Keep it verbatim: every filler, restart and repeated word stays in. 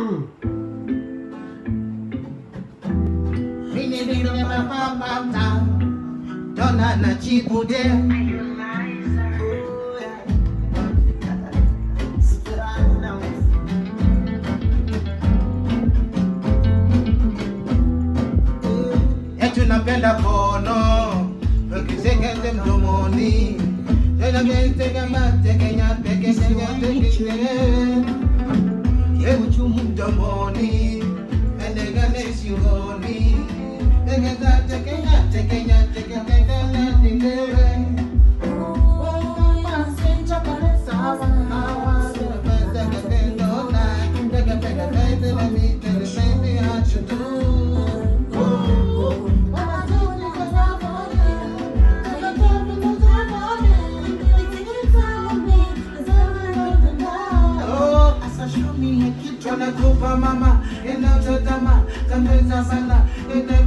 Mini mini mapapata, dona na chibude. Napenda kono, ukisengete mdomoni. Tena mtega mate Kenya peke Kenya peke. Yebu chumu mdomoni, endega nesioni. Tega mate Kenya Kenya Kenya Kenya Kenya. Oh, masenja pale sawa, hawa pesa kendo na, tega tega tega na mi tega tega hachutu. Nakupa mama, ina totama, tambeza sana, ina